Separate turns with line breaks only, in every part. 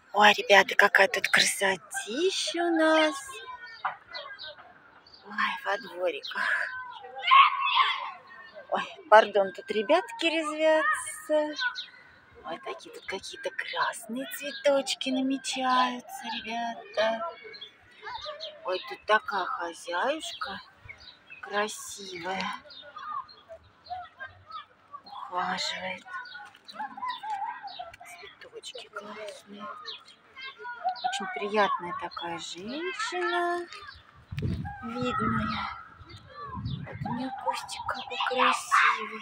Ой, ребята, какая тут красотища у нас. Ой, во двориках. Ой, пардон, тут ребятки резвятся. Ой, такие тут какие-то красные цветочки намечаются, ребята. Ой, тут такая хозяюшка красивая. Ухаживает. Цветочки классные. Очень приятная такая женщина. Видная. Вот у нее кустик какой красивый.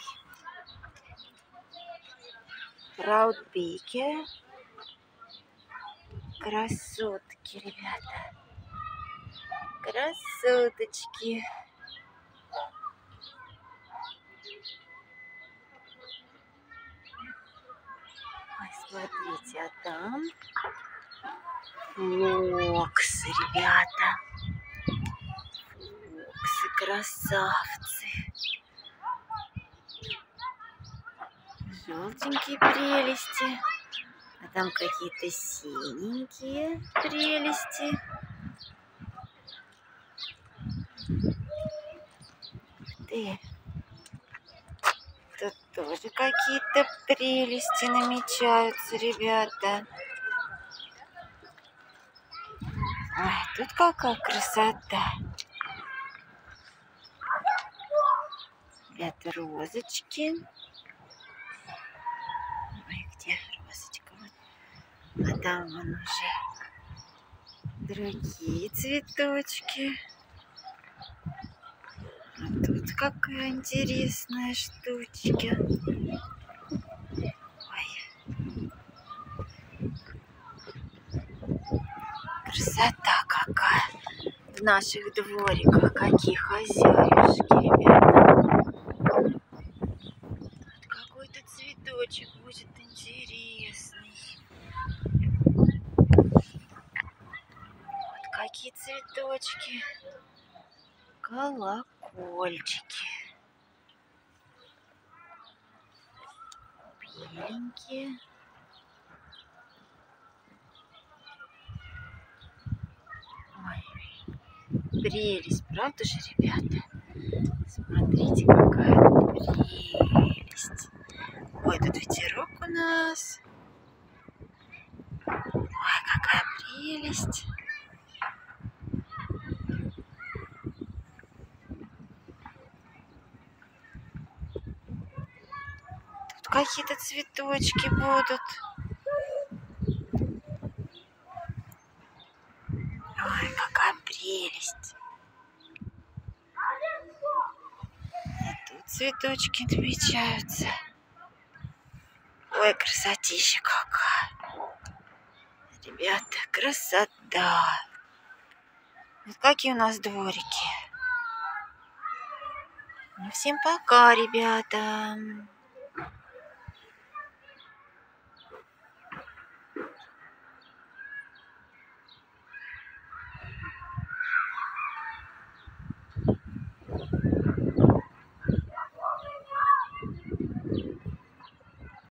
Праудбеке. Красотки, ребята. Красоточки. Ой, смотрите, а там флоксы, ребята. Флоксы, красавцы. Желтенькие прелести. А там какие-то синенькие прелести. Ты. Тут тоже какие-то прелести намечаются, ребята. Ой, тут какая красота. Ребята, розочки. Ой, где розочка? А там вон уже другие цветочки. А тут какая интересная штучка. Ой. Красота какая. В наших двориках какие хозяюшки, ребята. Тут какой-то цветочек будет интересный. Вот какие цветочки. Колокольчики. Беленькие. Ой, прелесть, правда же, ребята? Смотрите, какая прелесть. Ой, тут ветерок у нас. Ой, какая прелесть. Тут какие-то цветочки будут. Ой, какая прелесть. И тут цветочки намечаются. Ой, красотища какая. Ребята, красота. Вот какие у нас дворики. Ну, всем пока, ребята.